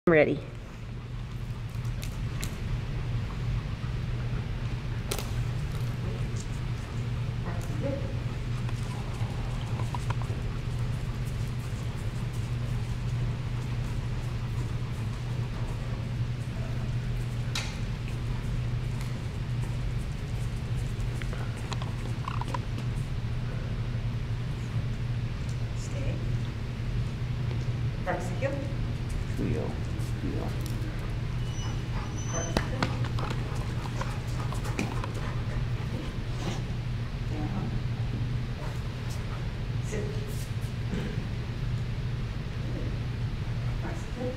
I'm ready. Stay. Execute. Trio. Sit. Execute.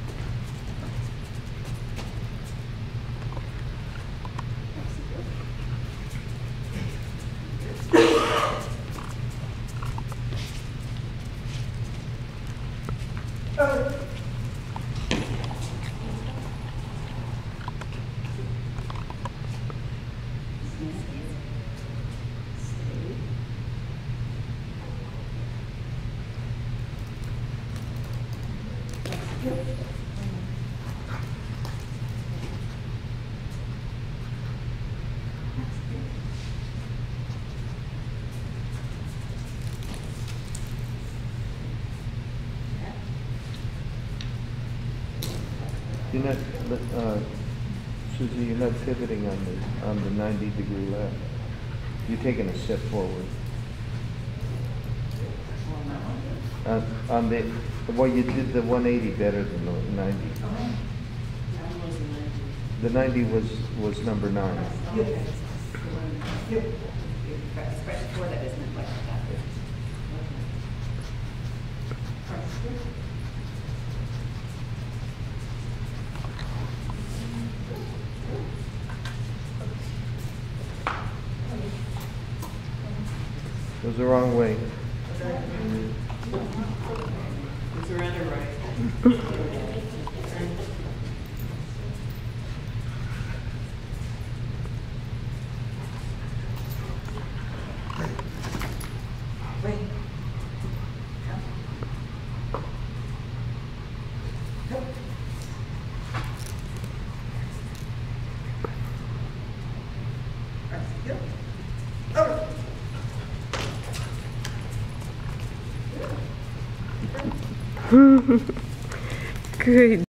You're not, Susie, you're not pivoting on the 90-degree left. You're taking a step forward. On the, well, you did the 180 better than the 90. The 90 was number 9. Press forward, that isn't like that. It was the wrong way. Surrender right. Wait. Come. Come. Execute. Over. Good.